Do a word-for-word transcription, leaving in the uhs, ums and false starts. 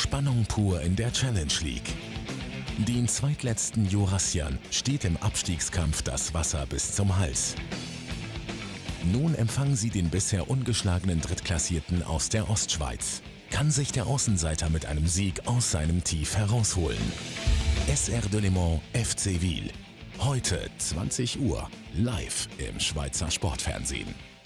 Spannung pur in der Challenge League. Den zweitletzten Jurassiern steht im Abstiegskampf das Wasser bis zum Hals. Nun empfangen sie den bisher ungeschlagenen Drittklassierten aus der Ostschweiz. Kann sich der Außenseiter mit einem Sieg aus seinem Tief herausholen? S R Delémont F C Wil. Heute zwanzig Uhr live im Schweizer Sportfernsehen.